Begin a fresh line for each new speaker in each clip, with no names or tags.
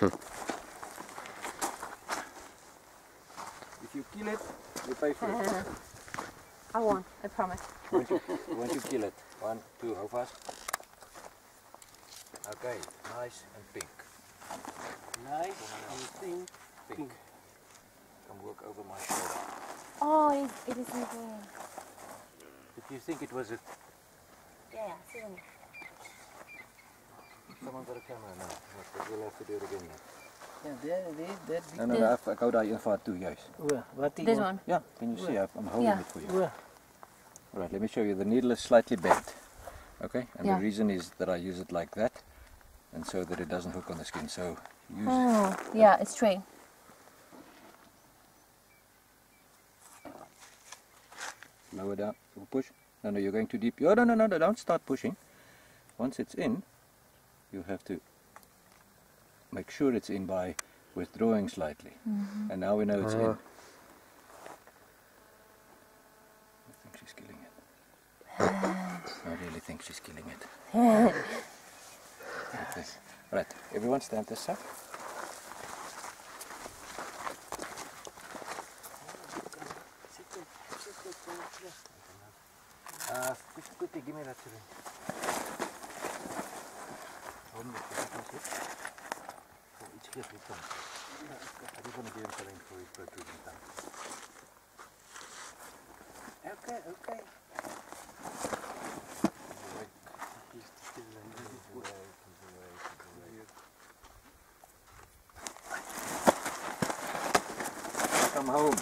If you kill it, you pay for it.
I won't, I promise.
Once you kill it. 1, 2, hou vast. Okay, nice and pink.
Nice and pink.
Come work over my shoulder.
Oh, it is in there.
Did you think it was a...
Yeah, soon.
Someone got a camera now. But we'll have to do it again now.
Yeah, that
No, ek hou daai een vir toe juis.
Wat die
This one?
Yeah, can you see? I'm holding
Yeah.
it for you.
O,
Right, let me show you. The needle is slightly bent. Okay, and
Yeah.
the reason is that I use it like that, and so that it doesn't hook on the skin. So use
Oh, yeah, it's straight.
lower down, push. No, you're going too deep. Oh, no, don't start pushing. Once it's in, you have to make sure it's in by withdrawing slightly. And now we know it's in. I think she's killing it. I really think she's killing it. Like this. Right, everyone stand this side. Just quickly give me that syringe. Hold me, it's here with them. I just want to give him something for his protruding tongue. Okay. Come home.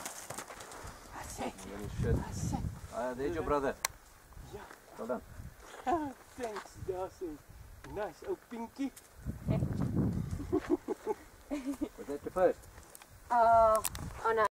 There's your brother.
Yeah.
Well done.
Thanks, Dawson. Nice, oh Pinky.
Was that the first?
Oh, no.